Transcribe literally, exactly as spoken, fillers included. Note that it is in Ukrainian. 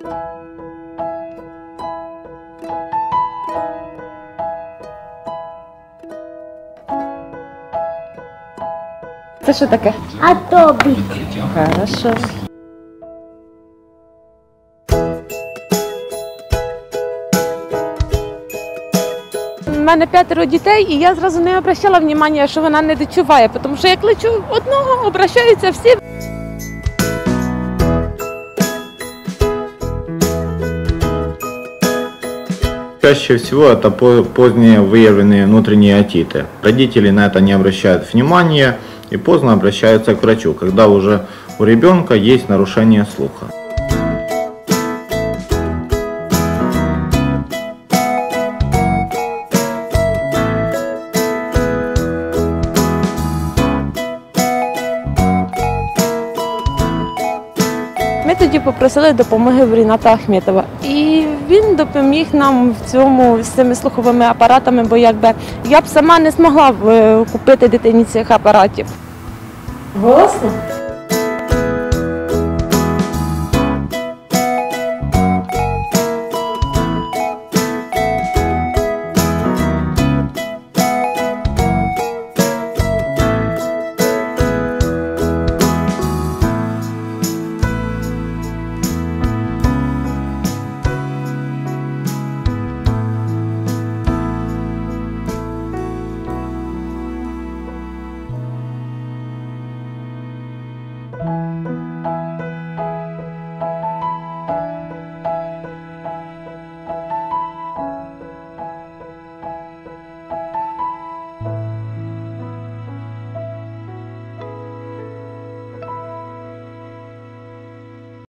Це що таке? Атобік. Хорошо. У мене п'ятеро дітей, і я зразу не обращала уваги, що вона не дочуває, тому що як лечу одного, обращаються всі. Чаще всего это поздние выявленные внутренние отиты. Родители на это не обращают внимания и поздно обращаются к врачу, когда уже у ребенка есть нарушение слуха. Ми тоді попросили допомоги в Ріната Ахметова. І він допоміг нам в цьому з цими слуховими апаратами, бо якби я б сама не змогла б купити дитині цих апаратів. Голосно?